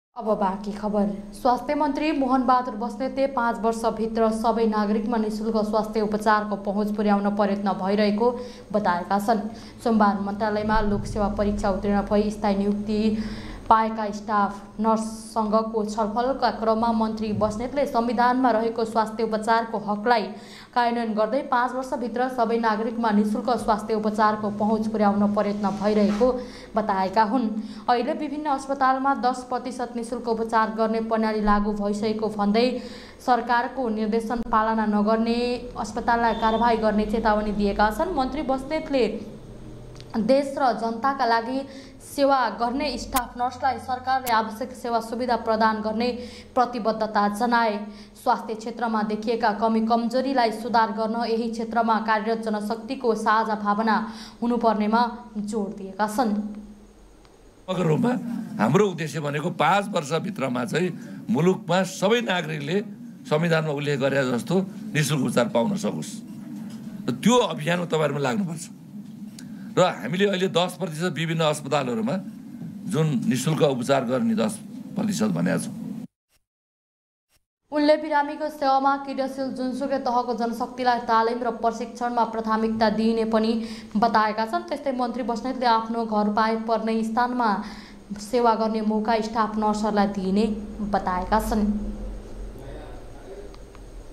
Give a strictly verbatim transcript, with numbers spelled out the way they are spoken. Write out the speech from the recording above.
अब बाँकी खबर। स्वास्थ्य मन्त्री मोहन बहादुर बस्नेतले पाँच वर्षभित्र सबै नागरिकमा निःशुल्क स्वास्थ्य उपचारको पहुँच पुर्याउन प्रयत्न भइरहेको बताएका छन्। सोमबार मन्त्रालयमा लोकसेवा परीक्षा उत्तीर्ण भई स्थायी नियुक्ति पाएका स्टाफ नर्स संघको छलफलका क्रममा मन्त्री बस्नेतले संविधानमा रहेको स्वास्थ्य उपचारको हकलाई कार्यान्वयन गर्दै पाँच वर्षभित्र सबै नागरिकमा निःशुल्क स्वास्थ्य उपचारको पहुँच पुर्याउन प्रयत्न भइरहेको बताएका हुन्। अहिले विभिन्न अस्पतालमा दस प्रतिशत निःशुल्क उपचार गर्ने प्रणाली लागू भइसकेको भन्दै सरकारको निर्देशन पालना नगर्ने अस्पताललाई कारबाही गर्ने चेतावनी दिएका छन्। मन्त्री बस्नेतले देश र जनताका लागि सेवा गर्ने स्टाफ नर्सलाई सरकारले आवश्यक सेवा सुविधा प्रदान गर्ने प्रतिबद्धता जनाए। स्वास्थ्य क्षेत्रमा देखिएका कमी कमजोरीलाई सुधार गर्न यही क्षेत्रमा कार्यरत जनशक्तिको साझा भावना हुनुपर्नेमा जोड दिएका छन्। रूपमा हाम्रो उद्देश्य भनेको पाँच वर्षभित्रमा चाहिँ मुलुकमा सबै नागरिकले संविधानमा उल्लेख गरे जस्तो निःशुल्क उपचार पाउन सकोस्। त्यो अभियानमा तपाईहरुमा लाग्नुपर्छ र हामीले अहिले दस प्रतिशत विभिन्न अस्पतालहरूमा जुन निःशुल्क उपचार गर्ने दस प्रतिशत भनेका छौँ। उनले बिरामीको सेवामा क्रियाशील जुनसुकै तहको जनशक्तिलाई तालिम र प्रशिक्षणमा प्राथमिकता दिइने पनि बताएका छन्। त्यस्तै मन्त्री बस्नेतले आफ्नो घर पाए पर्ने स्थानमा सेवा गर्ने मौका स्टाफ नर्सहरूलाई दिइने बताएका छन्।